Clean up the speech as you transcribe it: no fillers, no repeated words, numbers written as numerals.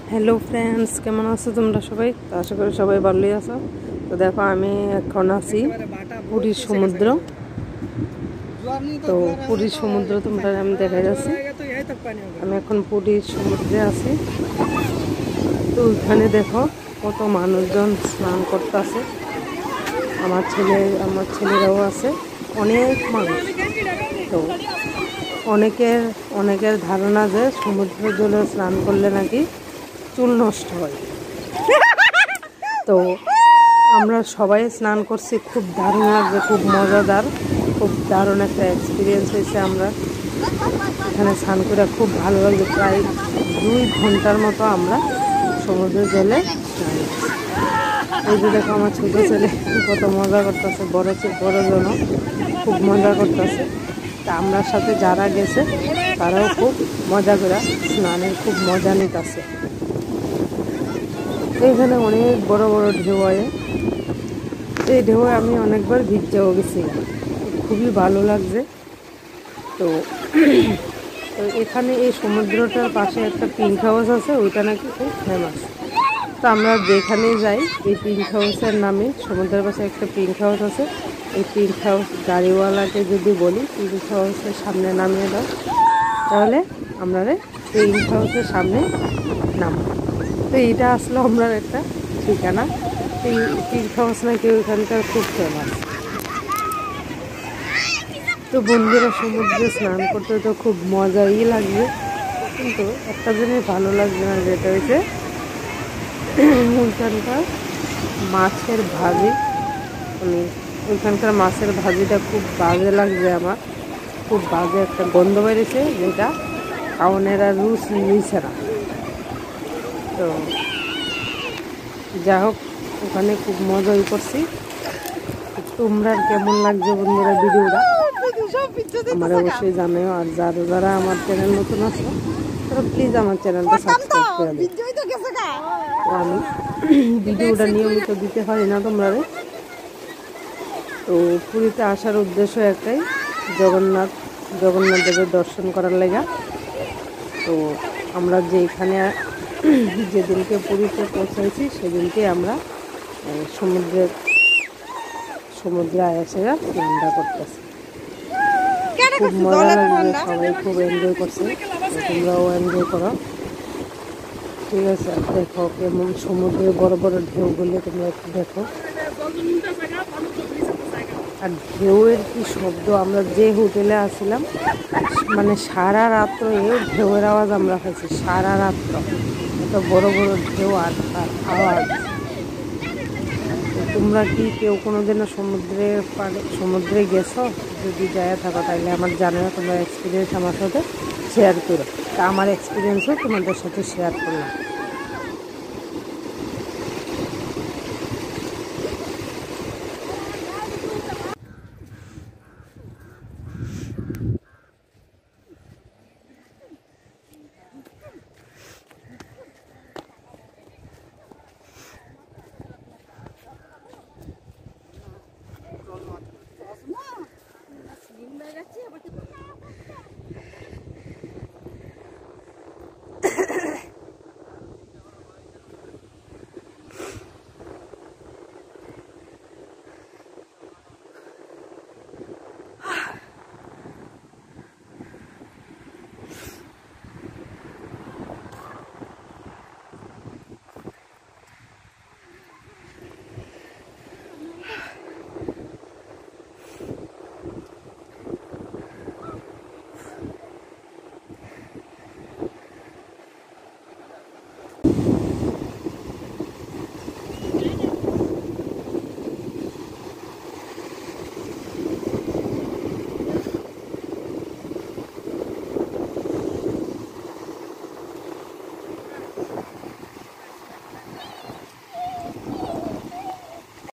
Hello friends, কেমন আছো তোমরা সবাই? তো আশা করি সবাই ভালোই আছো। তো দেখো আমি এখন আছি পুরীর সমুদ্র। তো পুরীর সমুদ্র তোমরা আমি দেখা যাচ্ছি, আমি এখন পুরীর সমুদ্রে আছি। তো ওইখানে দেখো কত মানুষজন স্নান করতেছে। আমার ছেলেরাও আছে, অনেক মানুষ। তো অনেকের ধারণা যে সমুদ্র জলে স্নান করলে নাকি চুল নষ্ট হয়। তো আমরা সবাই স্নান করছি, খুব দারুণ লাগছে, খুব মজাদার, খুব দারুণ একটা এক্সপিরিয়েন্স হয়েছে। আমরা এখানে স্নান করে খুব ভালো লাগছে। প্রায় 2 ঘন্টার মতো আমরা সমুদ্রের জলে স্নান করছি। এই যে দেখো আমার ছোটো ছেলে কত মজা করতেছে, বড়জনও খুব মজা করতেছে। তা আমরা সাথে যারা গেছে তারাও খুব মজা করে স্নানের খুব মজা নিতেছে। এইখানে অনেক বড় বড় ঢেউ হয়। এই ঢেউয়ে আমি অনেকবার ভিজতেও গেছি, খুবই ভালো লাগছে। তো এখানে এই সমুদ্রটার পাশে একটা পিঙ্ক হাউস আছে, ওইটা নাকি খুব ফেমাস। তো আমরা যেখানেই যাই এই পিঙ্ক হাউসের নামে, সমুদ্রের পাশে একটা পিঙ্ক হাউস আছে। এই পিঙ্ক হাউস গাড়িওয়ালাকে যদি বলি পিঙ্ক হাউসের সামনে নামিয়ে দাও, তাহলে আমরা পিঙ্ক হাউসের সামনে নামবো। তো এইটা আসলে আমরা একটা ঠিকানা। পিঙ্ক হাউস নাকি ওইখানকার খুব ফেমাস। তো বন্ধুরা, সমুদ্রে স্নান করতে তো খুব মজাই লাগবে, কিন্তু একটা জিনিস ভালো লাগবে না, যেটা হচ্ছে ওইখানকার মাছের ভাজি। ওইখানকার মাছের ভাজিটা খুব বাজে লাগছে আমার, খুব বাজে একটা গন্ধ বেরিয়েছে, যেটা খাওয়ানোর আর রুচি নিচ্ছে না। তো যা হোক, ওখানে খুব মজাই করছি। তোমরা কেমন লাগছে বন্ধুরা ভিডিওটা আমার অবশ্যই জানাও। আর যারা আমার চ্যানেল নতুন আছে তারা প্লিজ আমার চ্যানেলটা সাবস্ক্রাইব করে দাও। আমি ভিডিওটা নিয়মিত দিতে পারি না তোমরা। তো পুরীতে আসার উদ্দেশ্য একটাই, জগন্নাথ দেবের দর্শন করার লেগা। তো আমরা যেদিনকে পুরীতে পৌঁছাইছি সেদিনকে আমরা সমুদ্রে এসে স্নানটা করতেছি। খুব মজা লাগছে, সবাই খুব এনজয় করছে। তোমরাও এনজয় করো, ঠিক আছে? দেখো কেমন সমুদ্রের বড় বড় ঢেউগুলো তোমরা একটু দেখো। আর ঢেউয়ের কি শব্দ! আমরা যে হোটেলে আসছিলাম, মানে সারা রাত্র ঢেউয়ের আওয়াজ আমরা পাইছি, সারা রাত্র এত বড় বড় ঢেউ আর আওয়াজ। তোমরা কি কেউ কোনোদিনও সমুদ্রে গেছো? যদি যায় থাকো তাহলে আমার জানাও, তোমরা এক্সপিরিয়েন্স আমার সাথে শেয়ার করো। তা আমার এক্সপিরিয়েন্সও তোমাদের সাথে শেয়ার করলাম।